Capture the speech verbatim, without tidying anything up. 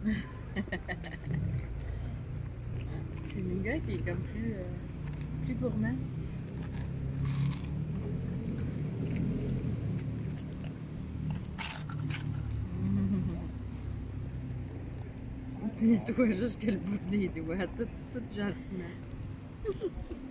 C'est une gars qui est comme plus, euh, plus gourmand. Nettoie juste que le bout des doigts, tout, tout gentiment.